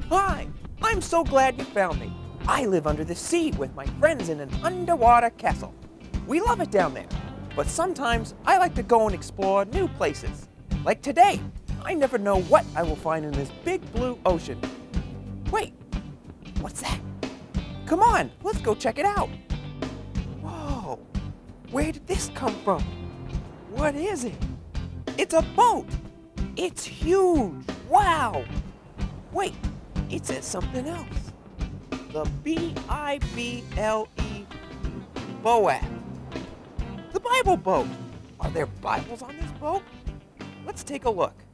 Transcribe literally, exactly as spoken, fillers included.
Hi, I'm so glad you found me. I live under the sea with my friends in an underwater castle. We love it down there, but sometimes I like to go and explore new places. Like today, I never know what I will find in this big blue ocean. Wait, what's that? Come on, let's go check it out. Whoa, where did this come from? What is it? It's a boat. It's huge. Wow. Wait, it says something else. The B I B L E, Boaz. The Bible boat. Are there Bibles on this boat? Let's take a look.